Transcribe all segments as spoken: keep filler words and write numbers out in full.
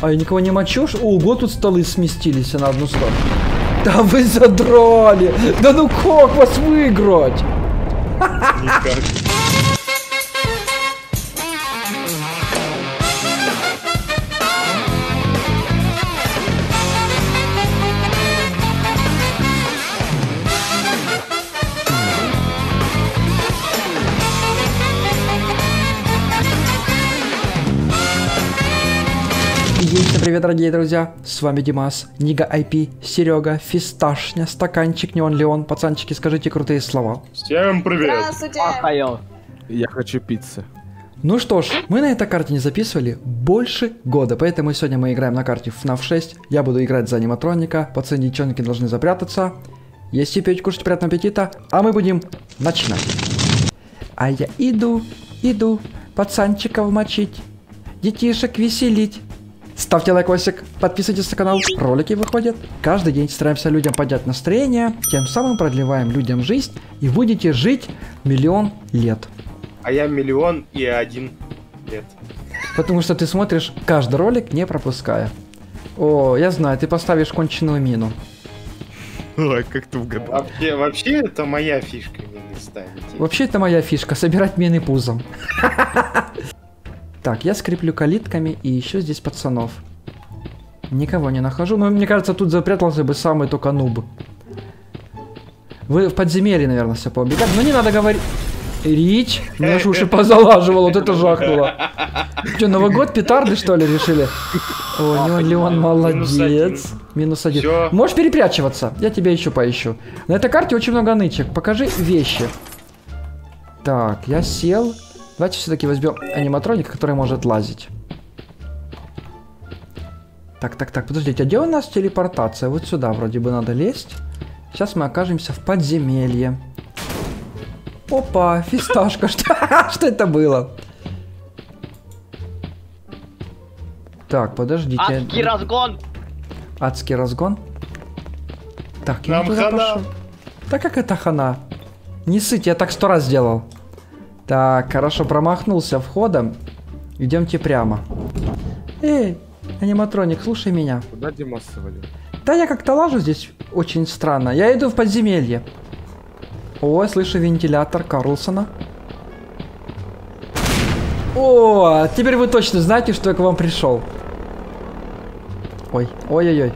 А я никого не мочу? Ого, тут столы сместились на одну сторону. Да вы задрали! Да ну как вас выиграть? Никак. Всем привет, дорогие друзья, с вами Димас, Нига ай пи, Серега, Фисташня, Стаканчик, Неон Леон. Пацанчики, скажите крутые слова. Всем привет! Здравствуйте! Ахайо. Я хочу пиццы. Ну что ж, мы на этой карте не записывали больше года, поэтому сегодня мы играем на карте эф наф шесть. Я буду играть за аниматроника, пацаны, девчонки должны запрятаться. Если пить, кушать, приятного аппетита, а мы будем начинать. А я иду, иду, пацанчиков мочить, детишек веселить. Ставьте лайкосик, подписывайтесь на канал, ролики выходят. Каждый день стараемся людям поднять настроение, тем самым продлеваем людям жизнь и будете жить миллион лет. А я миллион и один лет. Потому что ты смотришь каждый ролик, не пропуская. О, я знаю, ты поставишь конченую мину. Ой, как ты угадал. Вообще, вообще это моя фишка мины ставить. Вообще это моя фишка, собирать мины пузом. Так, я скреплю калитками и еще здесь пацанов. Никого не нахожу, но мне кажется, тут запрятался бы самый только нуб. Вы в подземелье, наверное, все поубегали. Но не надо говорить. Рич, мне ж уши позалаживало, вот это жахнуло. Че, Новый год, петарды, что ли, решили? О, Неон Леон, молодец. Минус один. Всё. Можешь перепрячиваться, я тебя еще поищу. На этой карте очень много нычек, покажи вещи. Так, я сел. Давайте все-таки возьмем аниматроника, который может лазить. Так, так, так, подождите, а где у нас телепортация? Вот сюда вроде бы надо лезть. Сейчас мы окажемся в подземелье. Опа, фисташка, что, что это было? Так, подождите. Адский разгон! Адский разгон? Так, я Нам туда хана. пошел. Да как это хана? Не сыть, я так сто раз сделал. Так, хорошо, промахнулся входом. Идемте прямо. Эй, аниматроник, слушай меня. Куда Димас свалил? Да я как-то лажу здесь очень странно. Я иду в подземелье. О, слышу вентилятор Карлсона. О, теперь вы точно знаете, что я к вам пришел. Ой, ой-ой-ой.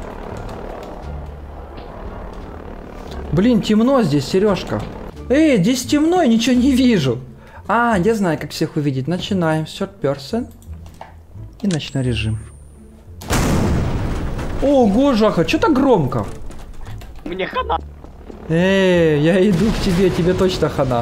Блин, темно здесь, Сережка. Эй, здесь темно, я ничего не вижу. А, я знаю, как всех увидеть. Начинаем. Third person. И ночной режим. Ого, Жаха, что так громко? Мне хана! Эй, я иду к тебе, тебе точно хана.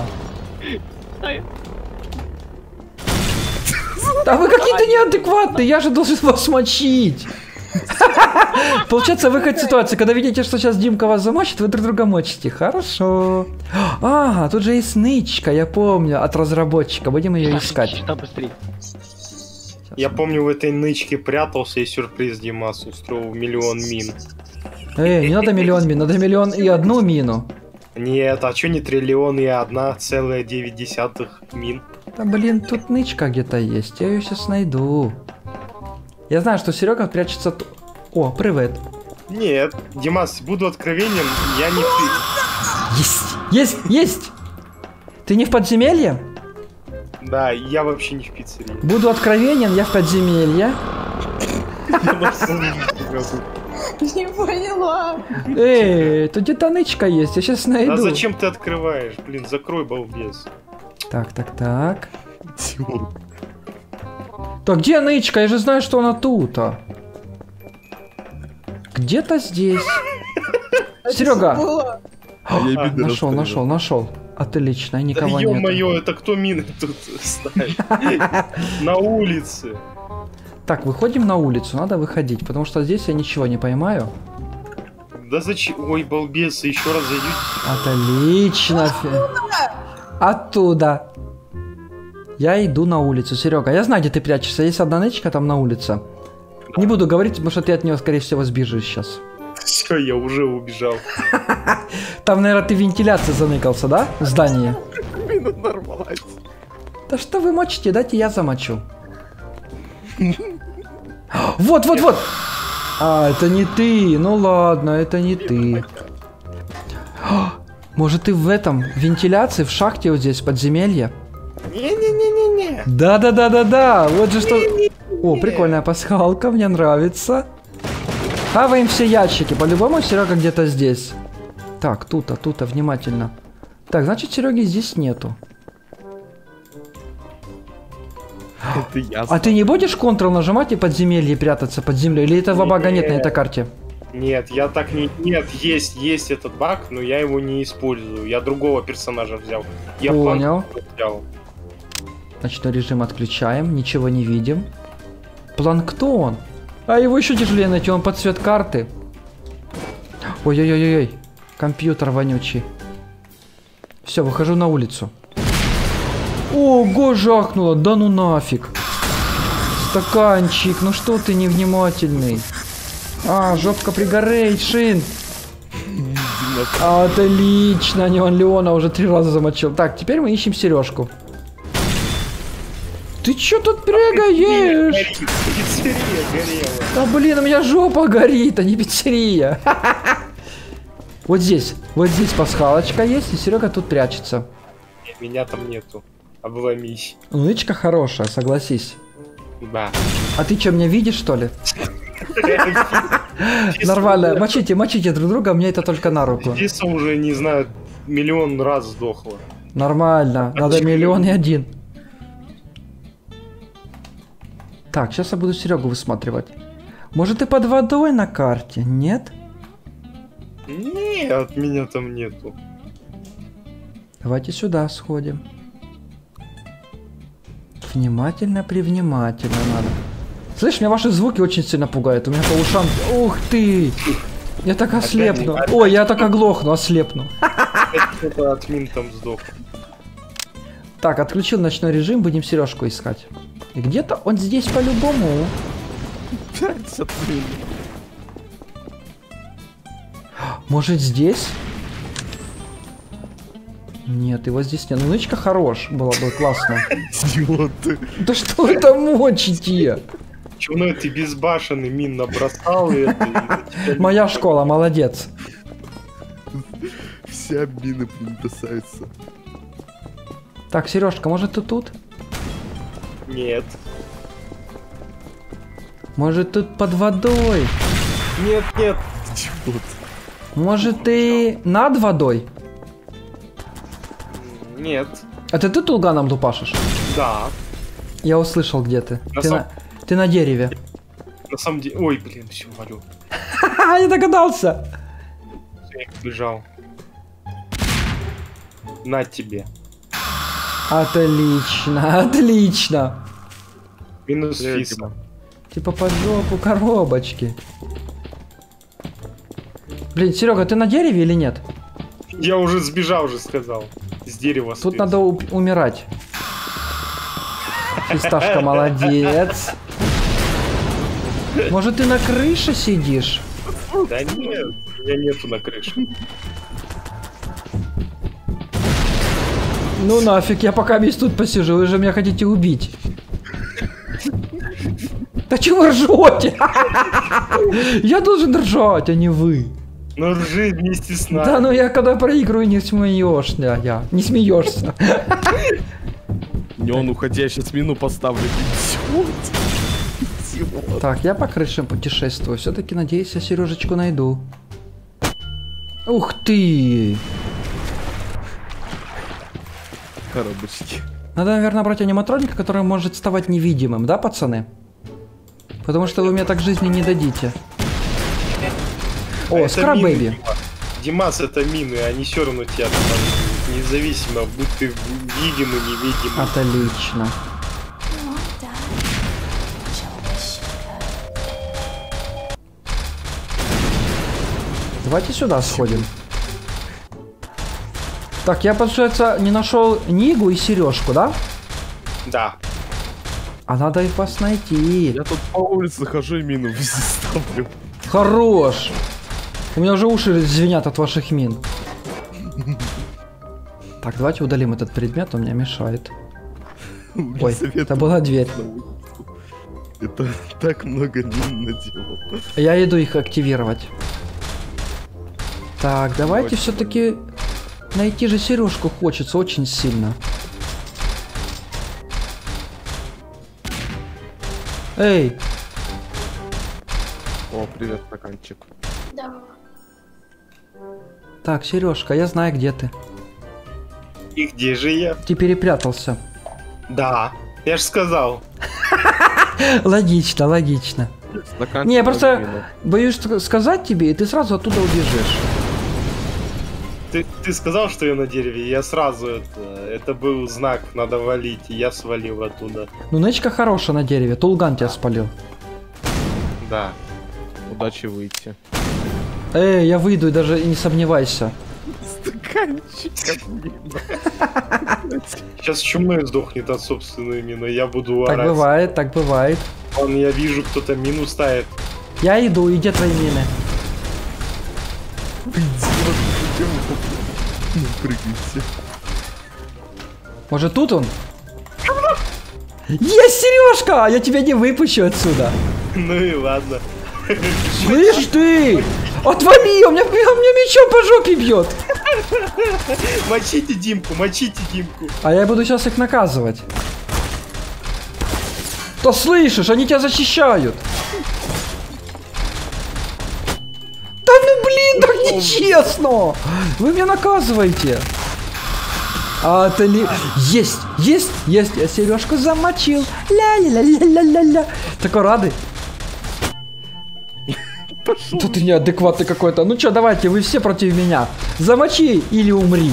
Да вы какие-то неадекватные, я же должен вас мочить. Получается, выход ситуации, когда видите, что сейчас Димка вас замочит, вы друг друга мочите. Хорошо. А, тут же есть нычка, я помню, от разработчика. Будем ее искать. Что быстрее? Я помню, в этой нычке прятался и сюрприз Димас устроил миллион мин. Эй, не надо миллион мин, надо миллион и одну мину. Нет, а чё не триллион и одна целая девять десятых мин? Да блин, тут нычка где-то есть, я ее сейчас найду. Я знаю, что Серега прячется... т- О, привет. Нет, Димас, буду откровенен, я не... при- Есть, есть, есть! Ты не в подземелье? Да, я вообще не в пиццерии. Буду откровенен, я в подземелье. Не поняла. Эй, тут где-то нычка есть, я сейчас найду. А зачем ты открываешь? Блин, закрой, балбес. Так, так, так. Так, где нычка? Я же знаю, что она тут. А. Где-то здесь. Серега. Я Нашел, нашел, нашел. Отлично, никого нет. Ё-моё, это кто мины тут ставит? На улице. Так, выходим на улицу, надо выходить, потому что здесь я ничего не поймаю. Да зачем? Ой, балбес, еще раз зайдете. Отлично. Оттуда. Я иду на улицу. Серега, я знаю, где ты прячешься. Есть одна нычка там на улице. Не буду говорить, потому что ты от нее, скорее всего, сбежишь сейчас. Все, я уже убежал. Там, наверное, ты в вентиляции заныкался, да? В здании. Мина взорвалась. Да что вы мочите? Дайте я замочу. Вот, вот, вот! А, это не ты. Ну ладно, это не ты. Может, ты в этом, в вентиляции, в шахте вот здесь, подземелье? Не-не-не-не-не. Да-да-да-да-да. Вот же что... О, прикольная пасхалка, мне нравится. Хаваем все ящики. По-любому Серега где-то здесь. Так, тут-то, тут-то, внимательно. Так, значит, Сереги здесь нету. Это ясно. А ты не будешь Ctrl нажимать и подземелье прятаться под землей? Или этого бага нет на этой карте? Нет, я так не... Нет, есть, есть этот баг, но я его не использую. Я другого персонажа взял. Я Понял. планктон взял. Ночной режим отключаем, ничего не видим. Планктон. А его еще тяжелее найти, он под цвет карты. Ой-ой-ой-ой, компьютер вонючий. Все, выхожу на улицу. Ого, жахнуло, да ну нафиг. Стаканчик, ну что ты невнимательный. А, жопка пригорейшин. Отлично, не он Леона уже три раза замочил. Так, теперь мы ищем Сережку. Ты чё тут бегаешь? Пиццерия горела. Да блин, у меня жопа горит, а не пиццерия. Вот здесь, вот здесь пасхалочка есть, и Серега тут прячется. Меня там нету. Обломись. Нычка хорошая, согласись. Да. А ты что, меня видишь, что ли? Нормально, мочите, мочите друг друга, мне это только на руку. Здесь уже, не знаю, миллион раз сдохло. Нормально, надо миллион и один. Так, сейчас я буду Серегу высматривать. Может, ты под водой на карте? Нет? Нет, меня там нету. Давайте сюда сходим. Внимательно, привнимательно надо. Слышь, меня ваши звуки очень сильно пугают. У меня по ушам... Ух ты! Я так ослепну. Опять, Ой, я так оглохну, ослепну. Это админ там сдох. Так, отключил ночной режим, будем Сережку искать. И где-то он здесь по-любому. пятьдесят минут. Может, здесь? Нет, его здесь нет. Ну, нычка хорош, было бы классно. Идиоты. Да что это мочите? Чё, ну ты безбашенный мин набросал и это... и тебя- Моя школа, молодец. Все мины бросаются. Так, Сережка, может ты тут? Нет. Может тут под водой? Нет, нет. Идиот. Может ты над водой? Нет. Это ты тулганом тупашишь? Да. Я услышал, где ты. На Ты сам- на, ты на дереве. На самом деле... Ой, блин, все, валю. Ха-ха, я догадался. Я бежал. На тебе. Отлично, отлично. Минус Привет, фиса. Дима. Типа под жопу коробочки. Блин, Серега, ты на дереве или нет? Я уже сбежал, уже сказал. С дерева Тут слез. надо у- умирать. Фисташка, молодец. Может, ты на крыше сидишь? Да нет, меня нету на крыше. Ну нафиг, я пока весь тут посижу, вы же меня хотите убить. Да чего вы ржете? Я должен ржать, а не вы. Ну ржи вместе с нами. Да ну я когда проигрываю, не смеешься, я. Не смеешься. Не он уходящий, с мину поставлю. Идиот. Идиот. Так, я по крышам путешествую. Все-таки надеюсь, я Сережечку найду. Ух ты! Коробочки. Надо, наверное, брать аниматроника, который может ставать невидимым, да, пацаны? Потому что вы мне так жизни не дадите. О, Это скраб мины, бэби. Дима. Димас, это мины, они все равно тебя там, независимо, будь ты видимый, невидимый. Отлично. Давайте сюда сходим. Так, я, получается, не нашел Нигу и Сережку, да? Да. А надо их вас найти. Я тут по улице хожу и мину везде ставлю. Хорош. У меня уже уши звенят от ваших мин. Так, давайте удалим этот предмет, он мне мешает. Ой, это была дверь. Это так много мин наделал. Я иду их активировать. Так, давайте Очень все-таки найти же сережку хочется очень сильно. Эй, О, привет, стаканчик. Да. так, сережка, я знаю, где ты. И где же я? Ты перепрятался. Да, я ж сказал. Логично, логично. Стаканчик. Не, я просто мина. боюсь sk- сказать тебе, и ты сразу оттуда убежишь. Ты, ты сказал, что я на дереве, я сразу это... Это был знак, надо валить, и я свалил оттуда. Ну, нычка хорошая на дереве, Тулган тебя спалил. Да. Удачи выйти. Эй, я выйду, и даже не сомневайся. Стаканчик. Сейчас чумной сдохнет от собственной мины, я буду Так орать. бывает, так бывает. Вон, я вижу, кто-то мину ставит. Я иду, и где твои мины? Не прыгайте. Может, тут он? Есть сережка! Я тебя не выпущу отсюда. Ну и ладно. Слышь ты! Отвали! Он меня, он меня мечом по жопе бьет! Мочите Димку, мочите Димку. А я буду сейчас их наказывать. Да слышишь, они тебя защищают! Да ну блин, так нечестно! Вы меня наказываете! А ты ли... Есть! Есть! Есть! Я сережку замочил! Ля-ля-ля-ля-ля-ля! Такой рады? Пошел. Да ты неадекватный какой-то. Ну чё, давайте, вы все против меня. Замочи или умри.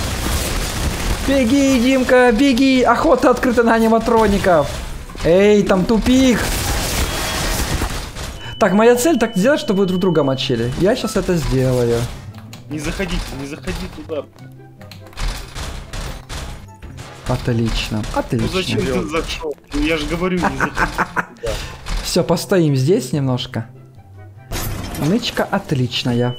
Беги, Димка, беги. Охота открыта на аниматроников. Эй, там тупик. Так, моя цель так сделать, чтобы вы друг друга мочили. Я сейчас это сделаю. Не заходите, не заходи туда. Отлично, Ну зачем отлично. ты зашел? Ну, я же говорю, не заходи туда. Все, постоим здесь немножко. Нычка отличная.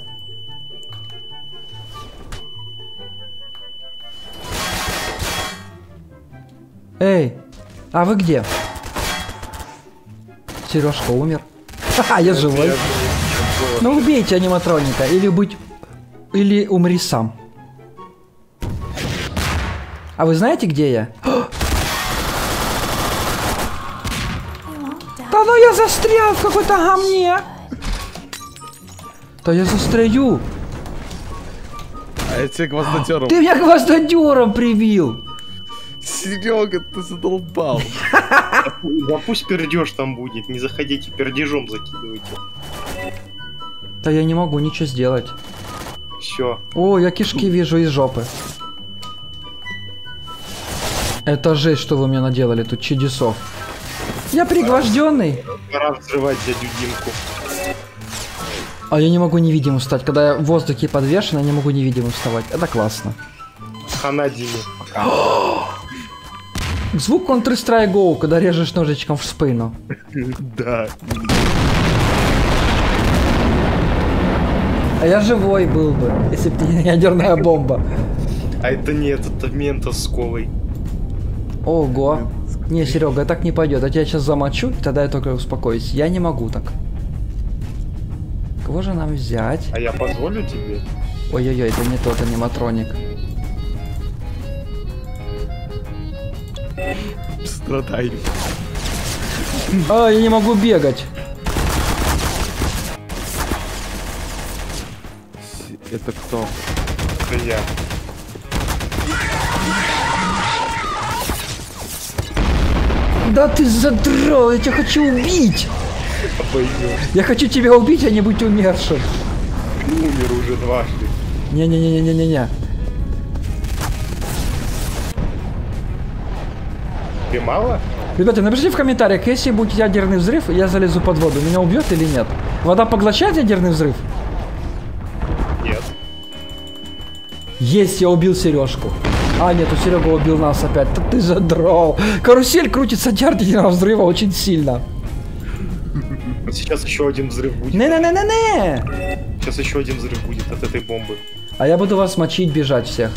Эй, а вы где? Сережка умер. Ха-ха, я живой. Я же- Ну убейте аниматроника, или быть... Или умри сам. А вы знаете, где я? Да ну я застрял в какой-то гамне. Да я застряю. А я тебе гвоздодером. Ты меня гвоздодером прибил. Серега, ты задолбал. Да пусть пердеж там будет, не заходите, пердежом закидывайте. Да я не могу ничего сделать. Все. О, я кишки вижу из жопы. Это жесть, что вы мне наделали тут чудесов. Я пригвожденный. Пора взрывать дядю Димку. А я не могу невидимым стать. Когда я в воздухе подвешен, я не могу невидимым вставать. Это классно. Хана Диме. Звук Counter-Strike Go, когда режешь ножичком в спину. Да. А я живой был бы, если бы не ядерная бомба. А это нет, это мента с колой. Ого. Не, Серега, так не пойдет. Я тебя сейчас замочу, и тогда я только успокоюсь. Я не могу так. Кого же нам взять? А я позволю тебе? Ой-ой-ой, это не тот аниматроник. Страдаю. А, я не могу бегать. С- Это кто? Это я. Да ты задрал, я тебя хочу убить. Обойдем. Я хочу тебя убить, а не быть умершим. Умер уже дважды. Не-не-не-не-не-не. Тебе мало? Ребята, напишите в комментариях, если будет ядерный взрыв, я залезу под воду. Меня убьет или нет? Вода поглощает ядерный взрыв? Нет. Есть, я убил Сережку. А, нет, у Серега убил нас опять. Да ты задрал. Карусель крутится от ядерного взрыва очень сильно. Сейчас еще один взрыв будет. Не-не-не-не-не. Сейчас еще один взрыв будет от этой бомбы. А я буду вас мочить, бежать всех.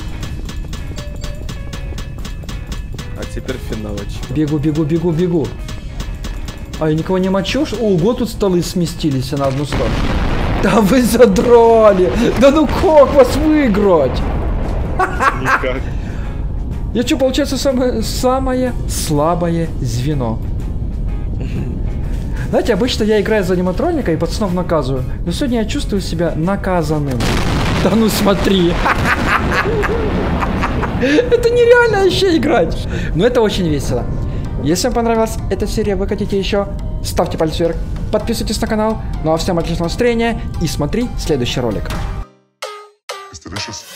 А теперь финалочка. Бегу, бегу, бегу, бегу. А я никого не мочу? Ого, тут столы сместились на одну сторону. Да вы задрали! Да ну как вас выиграть? Никак. Я что, получается, самое, самое слабое звено? Знаете, обычно я играю за аниматроника и пацанов наказываю. Но сегодня я чувствую себя наказанным. Да ну смотри. Это нереально вообще играть. Но это очень весело. Если вам понравилась эта серия, вы хотите еще, ставьте палец вверх, подписывайтесь на канал. Ну а всем отличного настроения и смотри следующий ролик. It's delicious.